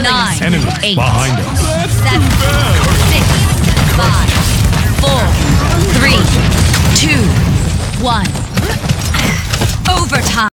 9, Enemies 8, behind us. 7, 6, 5, 4, 3, 2, 1. Overtime.